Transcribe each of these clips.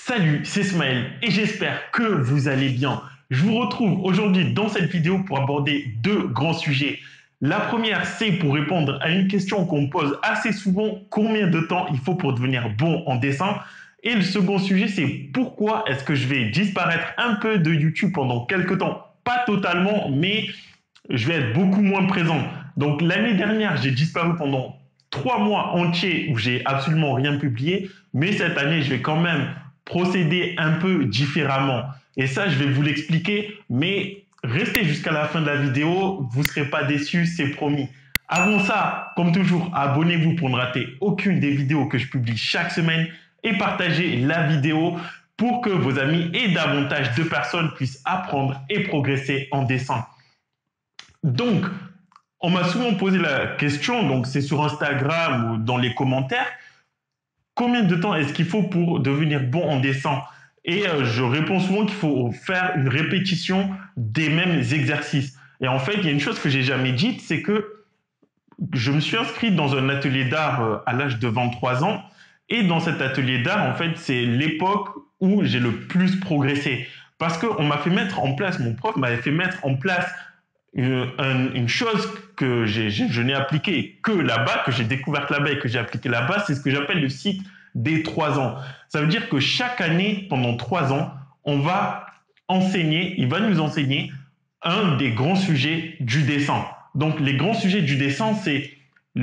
Salut, c'est Smaël et j'espère que vous allez bien. Je vous retrouve aujourd'hui dans cette vidéo pour aborder deux grands sujets. La première, c'est pour répondre à une question qu'on me pose assez souvent, combien de temps il faut pour devenir bon en dessin? Et le second sujet, c'est pourquoi est-ce que je vais disparaître un peu de YouTube pendant quelques temps? Pas totalement, mais je vais être beaucoup moins présent. Donc l'année dernière, j'ai disparu pendant 3 mois entiers où j'ai absolument rien publié, mais cette année, je vais quand même procéder un peu différemment. Et ça, je vais vous l'expliquer, mais restez jusqu'à la fin de la vidéo, vous ne serez pas déçus, c'est promis. Avant ça, comme toujours, abonnez-vous pour ne rater aucune des vidéos que je publie chaque semaine et partagez la vidéo pour que vos amis et davantage de personnes puissent apprendre et progresser en dessin. Donc, on m'a souvent posé la question, donc c'est sur Instagram ou dans les commentaires, combien de temps est-ce qu'il faut pour devenir bon en dessin? Et je réponds souvent qu'il faut faire une répétition des mêmes exercices. Et en fait, il y a une chose que j'ai jamais dite, c'est que je me suis inscrit dans un atelier d'art à l'âge de 23 ans. Et dans cet atelier d'art, en fait, c'est l'époque où j'ai le plus progressé. Parce qu'on m'a fait mettre en place, mon prof m'avait fait mettre en place une chose que je n'ai appliquée que là-bas, que j'ai découverte là-bas et que j'ai appliquée là-bas, c'est ce que j'appelle le cycle des 3 ans. Ça veut dire que chaque année, pendant 3 ans, on va enseigner, il va nous enseigner un des grands sujets du dessin. Donc, les grands sujets du dessin, c'est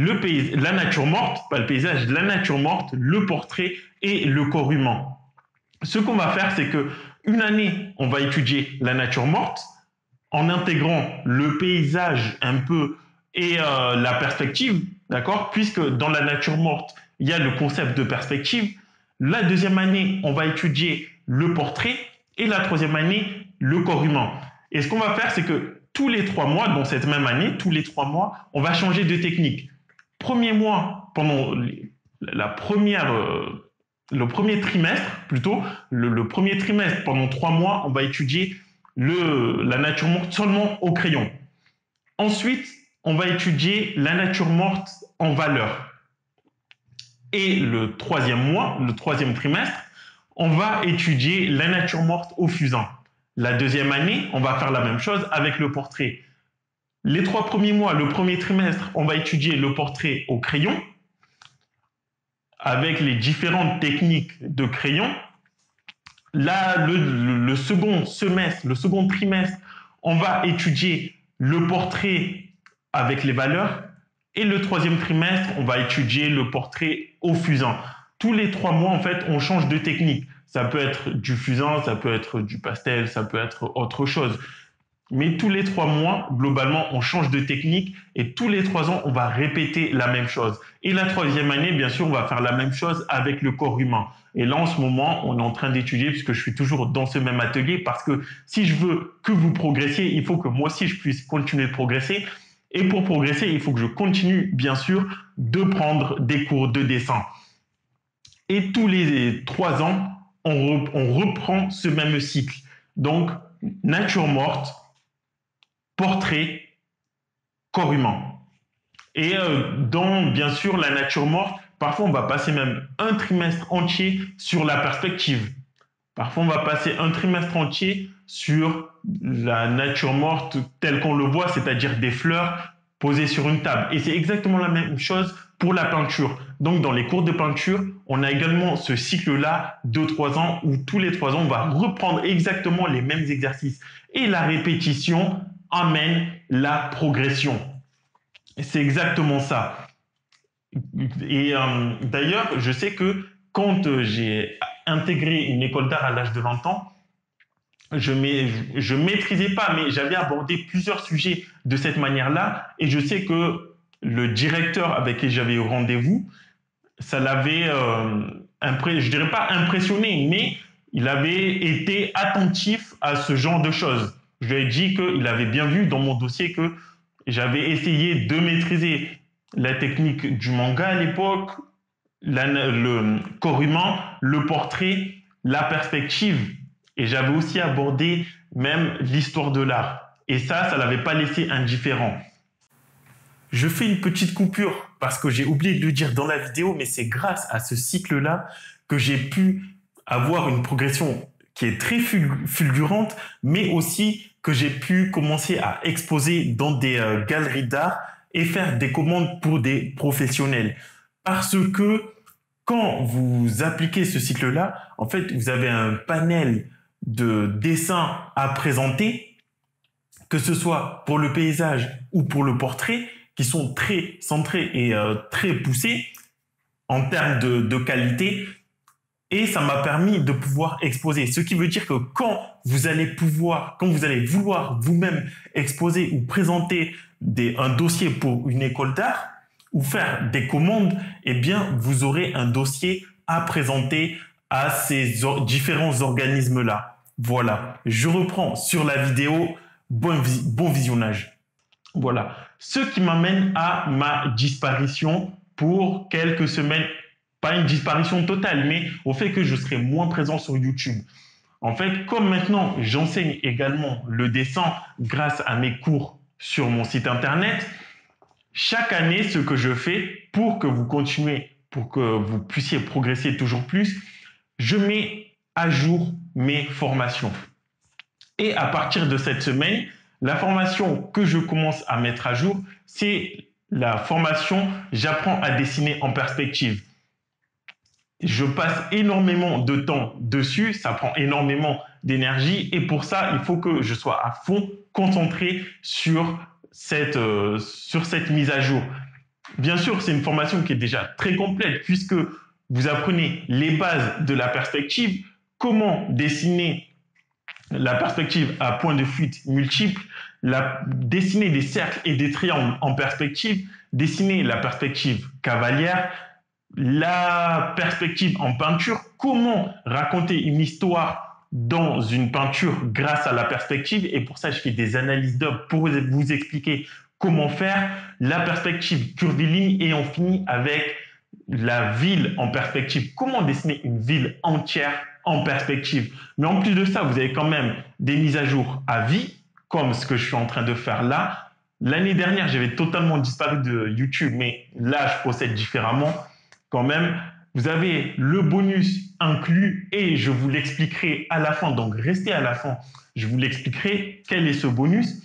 la nature morte, pas le paysage, la nature morte, le portrait et le corps humain. Ce qu'on va faire, c'est que une année, on va étudier la nature morte, en intégrant le paysage un peu et la perspective, d'accord? Puisque dans la nature morte, il y a le concept de perspective. La deuxième année, on va étudier le portrait et la troisième année, le corps humain. Et ce qu'on va faire, c'est que tous les 3 mois, dans cette même année, tous les 3 mois, on va changer de technique. Premier mois, pendant la première, le premier trimestre, plutôt, le premier trimestre, pendant 3 mois, on va étudier la nature morte seulement au crayon. Ensuite, on va étudier la nature morte en valeur. Et le troisième mois, le troisième trimestre, on va étudier la nature morte au fusain. La deuxième année, on va faire la même chose avec le portrait. Les 3 premiers mois, le premier trimestre, on va étudier le portrait au crayon avec les différentes techniques de crayon. Là, le second semestre, le second trimestre, on va étudier le portrait avec les valeurs. Et le troisième trimestre, on va étudier le portrait au fusain. Tous les 3 mois, en fait, on change de technique. Ça peut être du fusain, ça peut être du pastel, ça peut être autre chose. Mais tous les 3 mois, globalement, on change de technique et tous les 3 ans, on va répéter la même chose. Et la troisième année, bien sûr, on va faire la même chose avec le corps humain. Et là, en ce moment, on est en train d'étudier, puisque je suis toujours dans ce même atelier, parce que si je veux que vous progressiez, il faut que moi aussi, je puisse continuer de progresser. Et pour progresser, il faut que je continue, bien sûr, de prendre des cours de dessin. Et tous les 3 ans, on reprend ce même cycle. Donc, nature morte, portrait, corps humain. Et dans, bien sûr, la nature morte, parfois on va passer même un trimestre entier sur la perspective. Parfois on va passer un trimestre entier sur la nature morte telle qu'on le voit, c'est-à-dire des fleurs posées sur une table. Et c'est exactement la même chose pour la peinture. Donc dans les cours de peinture, on a également ce cycle-là de 3 ans où tous les 3 ans, on va reprendre exactement les mêmes exercices. Et la répétition amène la progression. C'est exactement ça. Et d'ailleurs, je sais que quand j'ai intégré une école d'art à l'âge de 20 ans, je ne maîtrisais pas, mais j'avais abordé plusieurs sujets de cette manière-là. Et je sais que le directeur avec qui j'avais eu rendez-vous, ça l'avait, je dirais pas impressionné, mais il avait été attentif à ce genre de choses. Je lui ai dit qu'il avait bien vu dans mon dossier que j'avais essayé de maîtriser la technique du manga à l'époque, le corps humain, le portrait, la perspective. Et j'avais aussi abordé même l'histoire de l'art. Et ça ne l'avait pas laissé indifférent. Je fais une petite coupure parce que j'ai oublié de le dire dans la vidéo, mais c'est grâce à ce cycle-là que j'ai pu avoir une progression qui est très fulgurante, mais aussi que j'ai pu commencer à exposer dans des galeries d'art et faire des commandes pour des professionnels. Parce que quand vous appliquez ce cycle-là, en fait, vous avez un panel de dessins à présenter, que ce soit pour le paysage ou pour le portrait, qui sont très centrés et très poussés en termes de qualité. Et ça m'a permis de pouvoir exposer. Ce qui veut dire que quand vous allez vouloir vous-même exposer ou présenter un dossier pour une école d'art ou faire des commandes, eh bien, vous aurez un dossier à présenter à ces différents organismes-là. Voilà. Je reprends sur la vidéo. Bon visionnage. Voilà. Ce qui m'amène à ma disparition pour quelques semaines. Pas une disparition totale, mais au fait que je serai moins présent sur YouTube. En fait, comme maintenant j'enseigne également le dessin grâce à mes cours sur mon site internet, chaque année, ce que je fais pour que vous continuez, pour que vous puissiez progresser toujours plus, je mets à jour mes formations. Et à partir de cette semaine, la formation que je commence à mettre à jour, c'est la formation « J'apprends à dessiner en perspective ». Je passe énormément de temps dessus, ça prend énormément d'énergie et pour ça, il faut que je sois à fond concentré sur cette mise à jour. Bien sûr, c'est une formation qui est déjà très complète puisque vous apprenez les bases de la perspective, comment dessiner la perspective à point de fuite multiple, dessiner des cercles et des triangles en perspective, dessiner la perspective cavalière, la perspective en peinture, comment raconter une histoire dans une peinture grâce à la perspective. Et pour ça, je fais des analyses d'œuvres pour vous expliquer comment faire la perspective curviligne et on finit avec la ville en perspective. Comment dessiner une ville entière en perspective. Mais en plus de ça, vous avez quand même des mises à jour à vie, comme ce que je suis en train de faire là. L'année dernière, j'avais totalement disparu de YouTube, mais là, je procède différemment. Quand même, vous avez le bonus inclus et je vous l'expliquerai à la fin. Donc, restez à la fin. Je vous l'expliquerai quel est ce bonus.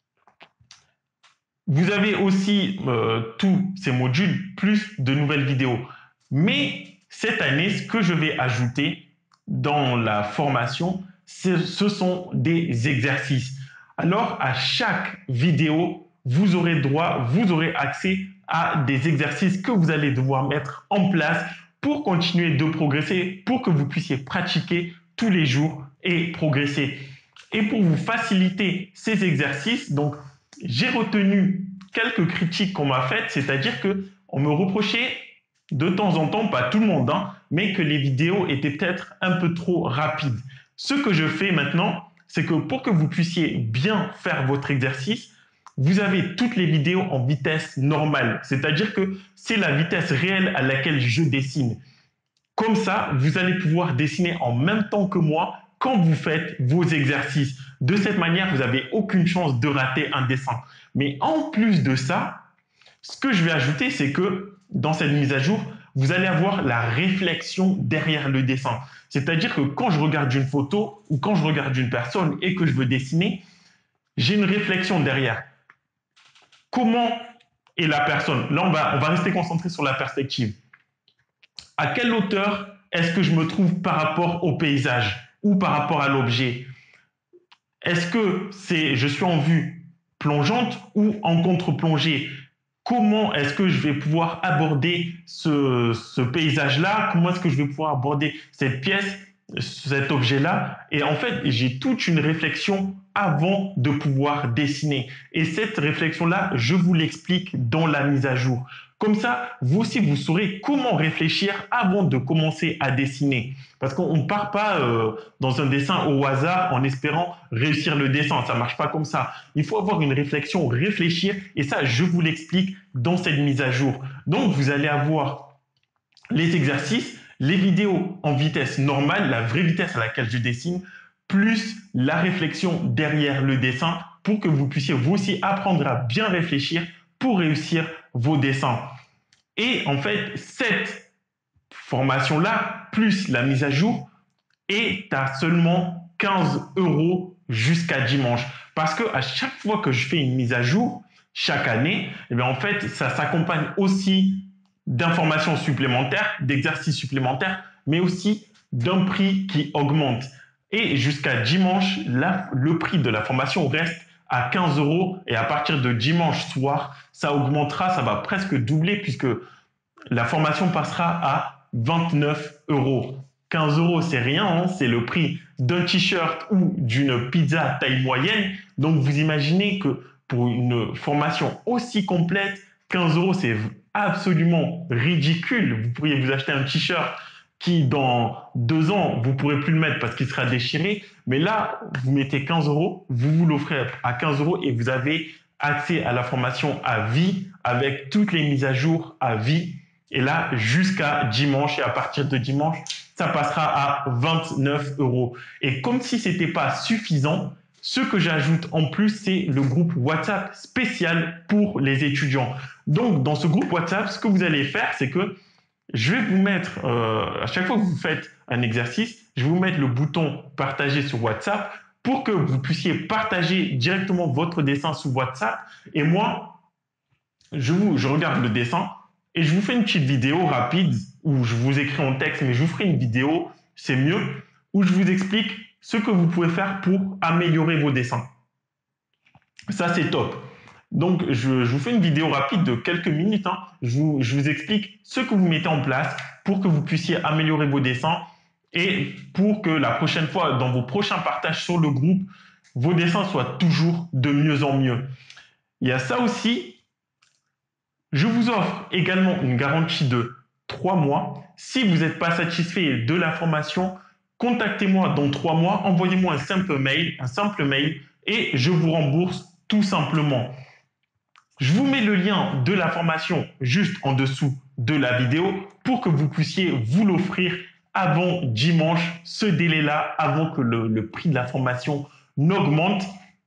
Vous avez aussi tous ces modules plus de nouvelles vidéos. Mais cette année, ce que je vais ajouter dans la formation, ce sont des exercices. Alors, à chaque vidéo, vous aurez accès à des exercices que vous allez devoir mettre en place pour continuer de progresser, pour que vous puissiez pratiquer tous les jours et progresser. Et pour vous faciliter ces exercices, donc, j'ai retenu quelques critiques qu'on m'a faites, c'est-à-dire qu'on me reprochait de temps en temps, pas tout le monde, hein, mais que les vidéos étaient peut-être un peu trop rapides. Ce que je fais maintenant, c'est que pour que vous puissiez bien faire votre exercice, vous avez toutes les vidéos en vitesse normale, c'est-à-dire que c'est la vitesse réelle à laquelle je dessine. Comme ça, vous allez pouvoir dessiner en même temps que moi quand vous faites vos exercices. De cette manière, vous n'avez aucune chance de rater un dessin. Mais en plus de ça, ce que je vais ajouter, c'est que dans cette mise à jour, vous allez avoir la réflexion derrière le dessin. C'est-à-dire que quand je regarde une photo ou quand je regarde une personne et que je veux dessiner, j'ai une réflexion derrière. Comment est la personne? Là, on va rester concentré sur la perspective. À quelle hauteur est-ce que je me trouve par rapport au paysage ou par rapport à l'objet? Est-ce que je suis en vue plongeante ou en contre-plongée? Comment est-ce que je vais pouvoir aborder ce paysage-là? Comment est-ce que je vais pouvoir aborder cette pièce, cet objet-là? Et en fait, j'ai toute une réflexion avant de pouvoir dessiner. Et cette réflexion-là, je vous l'explique dans la mise à jour. Comme ça, vous aussi, vous saurez comment réfléchir avant de commencer à dessiner. Parce qu'on ne part pas dans un dessin au hasard en espérant réussir le dessin. Ça ne marche pas comme ça. Il faut avoir une réflexion, réfléchir. Et ça, je vous l'explique dans cette mise à jour. Donc, vous allez avoir les exercices, les vidéos en vitesse normale, la vraie vitesse à laquelle je dessine, plus la réflexion derrière le dessin pour que vous puissiez vous aussi apprendre à bien réfléchir pour réussir vos dessins. Et en fait, cette formation-là, plus la mise à jour, et tu as seulement 15 € jusqu'à dimanche. Parce que à chaque fois que je fais une mise à jour, chaque année, eh bien, en fait, ça s'accompagne aussi d'informations supplémentaires, d'exercices supplémentaires, mais aussi d'un prix qui augmente. Et jusqu'à dimanche, le prix de la formation reste à 15 € et à partir de dimanche soir, ça augmentera, ça va presque doubler puisque la formation passera à 29 €. 15 €, c'est rien, hein, c'est le prix d'un t-shirt ou d'une pizza taille moyenne. Donc vous imaginez que pour une formation aussi complète, 15 €, c'est absolument ridicule. Vous pourriez vous acheter un t-shirt qui, dans 2 ans, vous ne pourrez plus le mettre parce qu'il sera déchiré. Mais là, vous mettez 15 €, vous vous l'offrez à 15 € et vous avez accès à la formation à vie avec toutes les mises à jour à vie. Et là, jusqu'à dimanche, et à partir de dimanche, ça passera à 29 €. Et comme si ce n'était pas suffisant, ce que j'ajoute en plus, c'est le groupe WhatsApp spécial pour les étudiants. Donc, dans ce groupe WhatsApp, ce que vous allez faire, c'est que je vais vous mettre, à chaque fois que vous faites un exercice, je vais vous mettre le bouton partager sur WhatsApp pour que vous puissiez partager directement votre dessin sur WhatsApp. Et moi, je regarde le dessin et je vous fais une petite vidéo rapide où je vous écris en texte, mais je vous ferai une vidéo, c'est mieux, où je vous explique ce que vous pouvez faire pour améliorer vos dessins. Ça, c'est top. Donc, je vous fais une vidéo rapide de quelques minutes. Hein. Je vous explique ce que vous mettez en place pour que vous puissiez améliorer vos dessins et pour que la prochaine fois, dans vos prochains partages sur le groupe, vos dessins soient toujours de mieux en mieux. Il y a ça aussi. Je vous offre également une garantie de 3 mois. Si vous n'êtes pas satisfait de la formation, contactez-moi dans 3 mois, envoyez-moi un simple mail et je vous rembourse tout simplement. Je vous mets le lien de la formation juste en dessous de la vidéo pour que vous puissiez vous l'offrir avant dimanche, ce délai-là, avant que le prix de la formation n'augmente.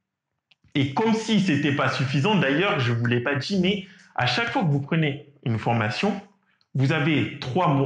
Et comme si ce n'était pas suffisant, d'ailleurs, je ne vous l'ai pas dit, mais à chaque fois que vous prenez une formation, vous avez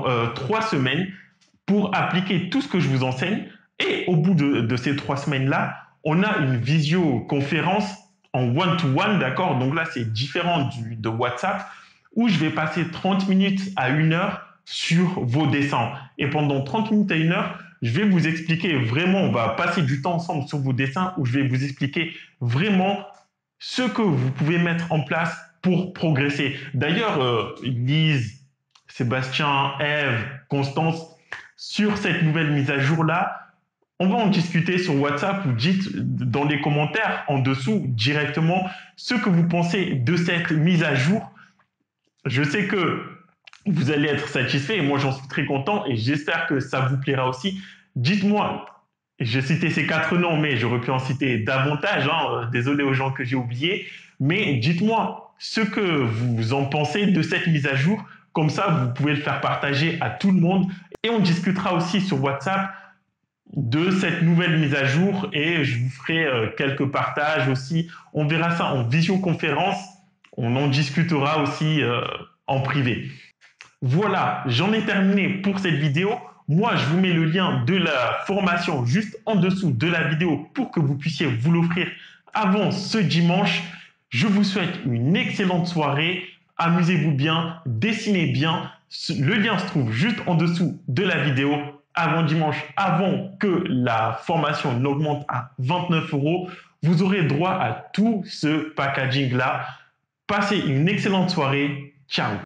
3 semaines pour appliquer tout ce que je vous enseigne. Et au bout de ces 3 semaines-là, on a une visioconférence en one-to-one, d'accord? Donc là, c'est différent de WhatsApp, où je vais passer 30 minutes à 1 heure sur vos dessins. Et pendant 30 minutes à 1 heure, je vais vous expliquer vraiment, on va passer du temps ensemble sur vos dessins, où je vais vous expliquer vraiment ce que vous pouvez mettre en place pour progresser. D'ailleurs, Lise, Sébastien, Ève, Constance, sur cette nouvelle mise à jour-là, on va en discuter sur WhatsApp ou dites dans les commentaires en dessous directement ce que vous pensez de cette mise à jour. Je sais que vous allez être satisfait et moi j'en suis très content et j'espère que ça vous plaira aussi. Dites-moi, j'ai cité ces 4 noms, mais j'aurais pu en citer davantage. Hein, désolé aux gens que j'ai oubliés. Mais dites-moi ce que vous en pensez de cette mise à jour. Comme ça, vous pouvez le faire partager à tout le monde. Et on discutera aussi sur WhatsApp de cette nouvelle mise à jour et je vous ferai quelques partages aussi. On verra ça en visioconférence. On en discutera aussi en privé. Voilà, j'en ai terminé pour cette vidéo. Moi, je vous mets le lien de la formation juste en dessous de la vidéo pour que vous puissiez vous l'offrir avant ce dimanche. Je vous souhaite une excellente soirée. Amusez-vous bien, dessinez bien. Le lien se trouve juste en dessous de la vidéo. Avant dimanche, avant que la formation n'augmente à 29 €, vous aurez droit à tout ce packaging-là. Passez une excellente soirée. Ciao!